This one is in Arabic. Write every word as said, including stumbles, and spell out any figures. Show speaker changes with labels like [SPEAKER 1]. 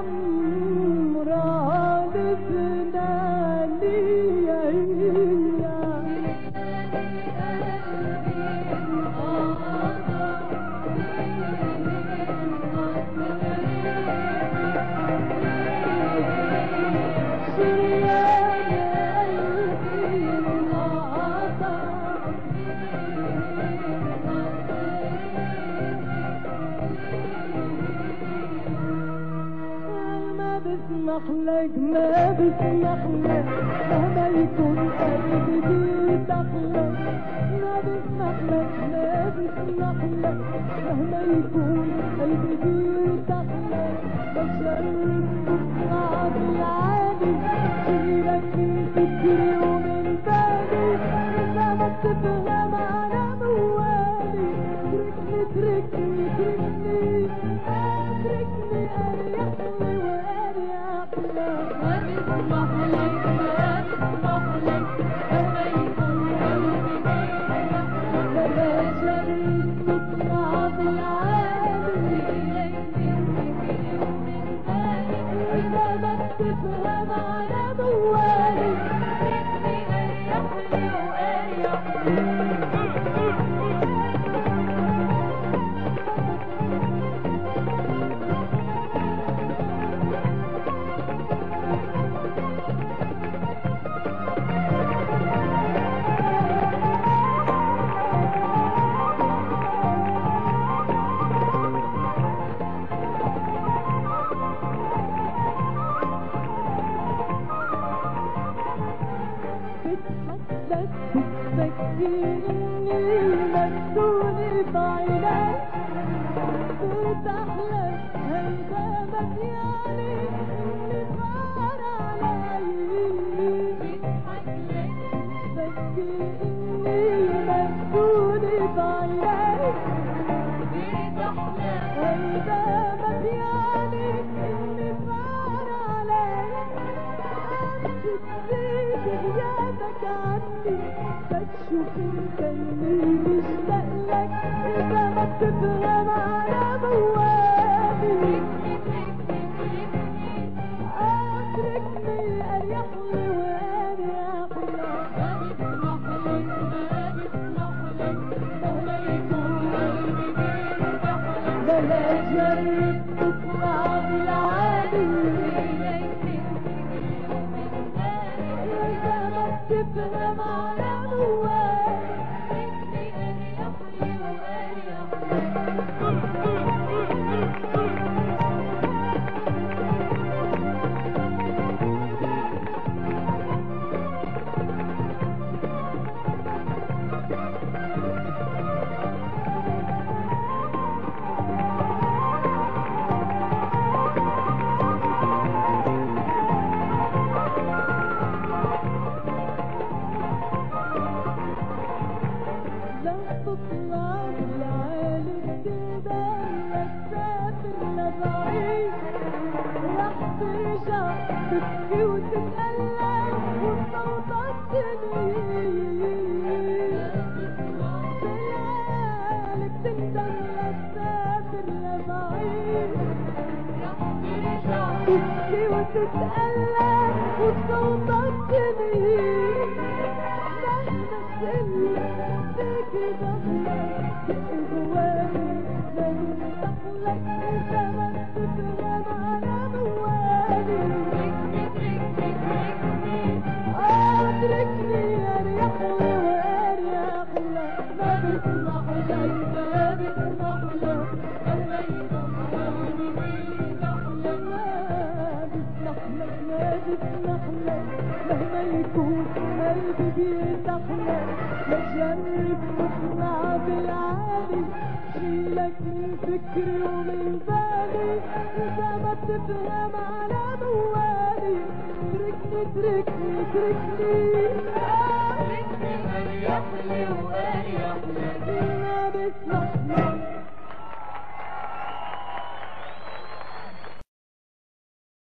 [SPEAKER 1] بسمحلك ما بسمحلك مهما يكون قلبي بيتحلك ما بسمحلك ما بسمحلك مهما يكون قلبي بيتحلك بشرب تطلع بالعالي شيلك من فكري ومن بالي إذا ما بتفهم أنا موالي تركني تركني تركني اتركني اريحني واريح لك ما بسمحلك ما بسمحلك مهما يكون قلبي بيتحلك بلاش تطلع بالعالي شيلك من فكري ومن بالي إذا ما بتفهم أنا موالي تركني اريحني واريح لك بتفكرني مفتوني بعينك بتحلك هيدا مدياني اللي صار علي بتفكرني مفتوني بعينك بتحلك هيدا مدياني اللي صار علي أمشي تزيد غيابك عني بتشوف انت اللي مشتاق لك اذا ما بتفهم انا موالي اتركني اريح لي واريح لك ما بسمحلك ما بسمحلك مهما يكون قلبي بيتحلك بلاش جرب تطلع بالعالي اذا ما بتفهم انا تطلع بالعالم تقدر تسافر لبعيد رح ترجع تبكي وتتألم وصوتك تنين بالعالم تقدر تسافر لبعيد رح ترجع تبكي وتتألم وصوتك تنين مهما تقلك فيكي ضهرك جواني ما بنتحلك إذا ما بتفهم أنا موالي اتركني اريح لي واريح لك ما بسمحلك ما بسمحلك مهما يكون قلبي بيتحلك ما بسمحلك ما بسمحلك مهما يكون قلبي بيتحلك بجرب تطلع بالعالي شيلك من فكري ومن بالي إذا ما بتفهم أنا موالي تركني تركني تركني تركني أريح لي وأريح لك ما بسمحلك